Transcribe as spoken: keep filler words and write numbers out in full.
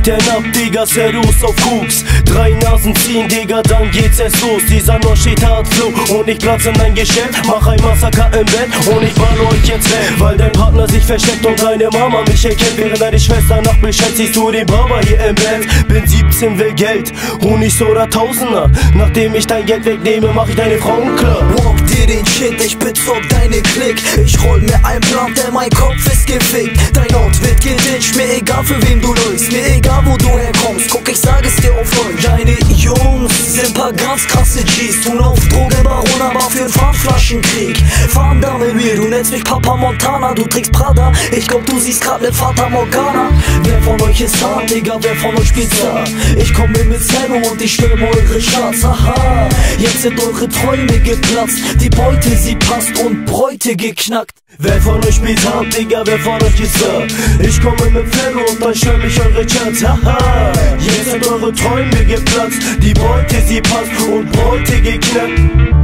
denn ab, Digga, Serus auf Koks. Drei Nasen ziehen, Digga, dann geht's erst los. Dieser noch steht hart Flow und ich platz in dein Geschäft. Mach ein Massaker im Bett und ich balle euch jetzt weg. Weil dein Partner sich versteckt und deine Mama mich erkennt. Während deine Schwester nach Bescheid, siehst du den Baba hier im Bett. Bin siebzehn, will Geld, Honig oder Tausender. Nachdem ich dein Geld wegnehme, mach ich deine Frauen klar. Walk dir den Shit, ich bezock deine Klick. Ich roll mir ein Plan, denn mein Kopf ist gefickt. Dein Ort wird geditcht, mir egal für wem du läufst, mir egal wo du herkommst. Guck, ich sag es dir auf Deutsch. Deine Jungs sind paar ganz krasse G's, tun auf Drogenbaron, aber für Fahrflaschenkrieg. Fahren da mit mir, du nennst mich Papa Montana, du trägst Prada, ich glaub du siehst grad ne Fata Morgana. Wer von euch ist hart, Digga, wer von euch spielt Star? Ich komm mir mit Zero und ich stürme eure Charts, aha. Jetzt sind eure Träume geplatzt, die Beute sie passt und Bräute geknackt. Wer von euch spielt hart, Digga, wer von euch ist da? Ich komme mit Ferro und dann stürm ich eure Charts, haha. Jetzt sind eure Träume geplatzt, die Beute sie passt und Bräute geknackt.